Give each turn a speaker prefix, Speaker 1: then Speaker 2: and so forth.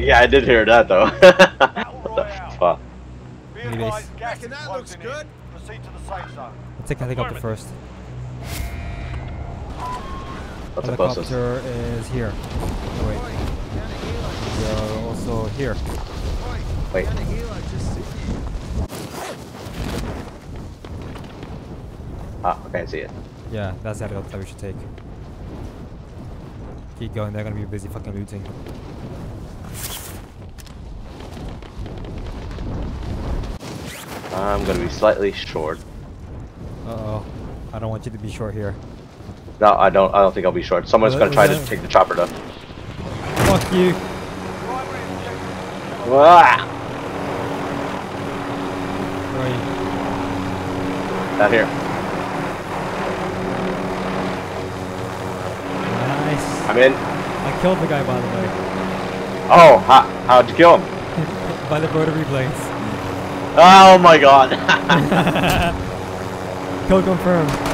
Speaker 1: Yeah, I did hear that though. What the fuck?
Speaker 2: Anyways.
Speaker 3: That looks good. Proceed to the safe zone.
Speaker 2: Let's take helicopter first.
Speaker 1: What's the closest?
Speaker 2: Helicopter is here. Oh, wait. We are also here.
Speaker 1: Wait. Ah, okay, I see it.
Speaker 2: Yeah, that's the helicopter we should take. Keep going, they're gonna be busy fucking looting.
Speaker 1: I'm gonna be slightly short.
Speaker 2: Uh-oh. I don't want you to be short here.
Speaker 1: No, I don't think I'll be short. Someone's gonna try to take the chopper though.
Speaker 2: Fuck you.
Speaker 1: Ah!
Speaker 2: Where are you?
Speaker 1: Down here.
Speaker 2: Nice.
Speaker 1: I'm in.
Speaker 2: I killed the guy, by the way.
Speaker 1: Oh, how'd you kill him?
Speaker 2: By the rotary blades.
Speaker 1: Oh my god.
Speaker 2: Kill confirmed.